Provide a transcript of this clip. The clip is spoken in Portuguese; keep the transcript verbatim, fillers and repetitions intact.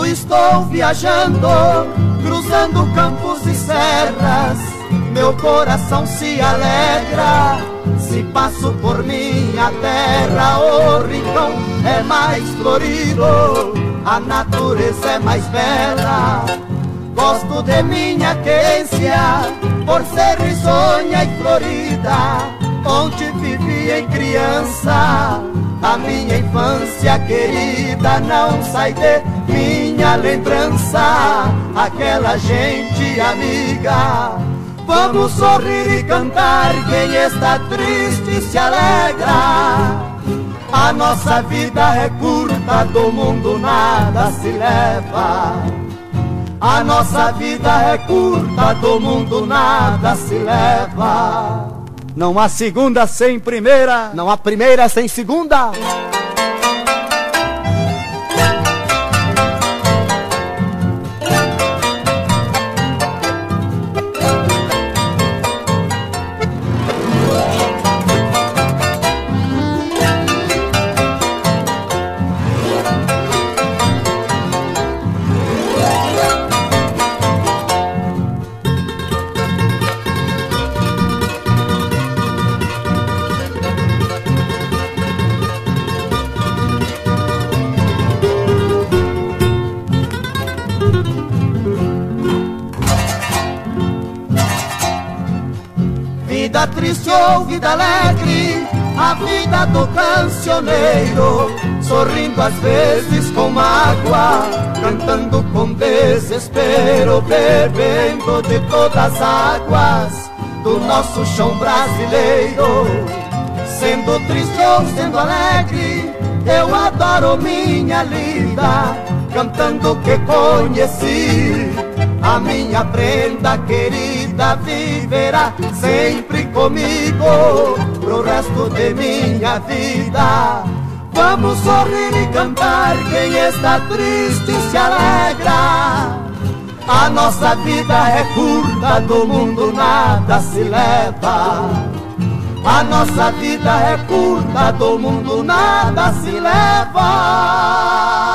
Quando estou viajando, cruzando campos e serras, meu coração se alegra. Se passo por minha terra, o rincão é mais florido, a natureza é mais bela. Gosto de minha querência, por ser risonha e florida, onde vivi em criança. A minha infância querida não sai de minha lembrança, aquela gente amiga. Vamos sorrir e cantar, quem está triste se alegra. A nossa vida é curta, do mundo nada se leva. A nossa vida é curta, do mundo nada se leva. Não há segunda sem primeira, não há primeira sem segunda. Vida triste ou vida alegre, a vida do cancioneiro, sorrindo às vezes com mágoa, cantando com desespero, bebendo de todas as águas do nosso chão brasileiro. Sendo triste ou sendo alegre, eu adoro minha lida, cantando o que conheci. A minha prenda querida viverá sempre comigo pro resto de minha vida. Vamos sorrir e cantar, quem está triste se alegra. A nossa vida é curta, do mundo nada se leva. A nossa vida é curta, do mundo nada se leva.